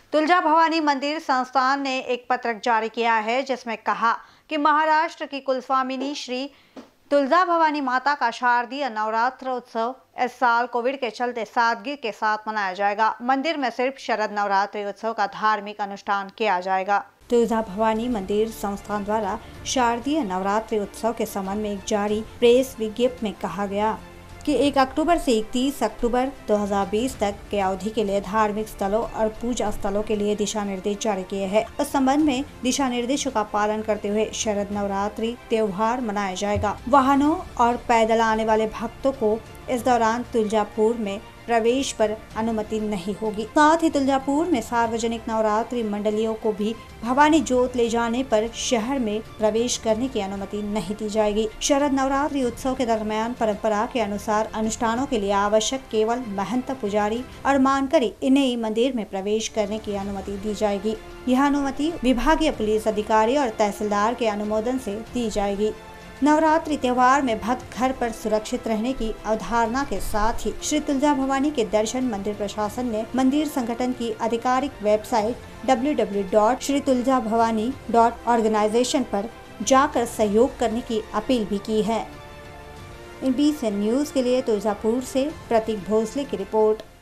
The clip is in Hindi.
तुलजा भवानी मंदिर संस्थान ने एक पत्रक जारी किया है जिसमें कहा कि महाराष्ट्र की कुलस्वामिनी श्री तुलजा भवानी माता का शारदीय नवरात्र उत्सव इस साल कोविड के चलते सादगी के साथ मनाया जाएगा। मंदिर में सिर्फ शरद नवरात्रि उत्सव का धार्मिक अनुष्ठान किया जाएगा। तुलजा भवानी मंदिर संस्थान द्वारा शारदीय नवरात्रि उत्सव के संबंध में एक जारी प्रेस विज्ञप्ति में कहा गया कि 1 अक्टूबर से 31 अक्टूबर 2020 तक के अवधि के लिए धार्मिक स्थलों और पूजा स्थलों के लिए दिशा निर्देश जारी किए हैं। उस संबंध में दिशा निर्देशों का पालन करते हुए शरद नवरात्रि त्योहार मनाया जाएगा। वाहनों और पैदल आने वाले भक्तों को इस दौरान तुलजापुर में प्रवेश पर अनुमति नहीं होगी। साथ ही तुलजापुर में सार्वजनिक नवरात्रि मंडलियों को भी भवानी जोत ले जाने पर शहर में प्रवेश करने की अनुमति नहीं दी जाएगी। शरद नवरात्रि उत्सव के दरमियान परंपरा के अनुसार अनुष्ठानों के लिए आवश्यक केवल महंत, पुजारी और मानकरी इन्हें ही मंदिर में प्रवेश करने की अनुमति दी जाएगी। यह अनुमति विभागीय पुलिस अधिकारी और तहसीलदार के अनुमोदन से दी जाएगी। नवरात्रि त्योहार में भक्त घर पर सुरक्षित रहने की अवधारणा के साथ ही श्री तुलजा भवानी के दर्शन मंदिर प्रशासन ने मंदिर संगठन की आधिकारिक वेबसाइट www.श्रीतुलजाभवानी.organization पर जाकर सहयोग करने की अपील भी की है। NBCN न्यूज के लिए तुलजापुर से प्रतीक भोसले की रिपोर्ट।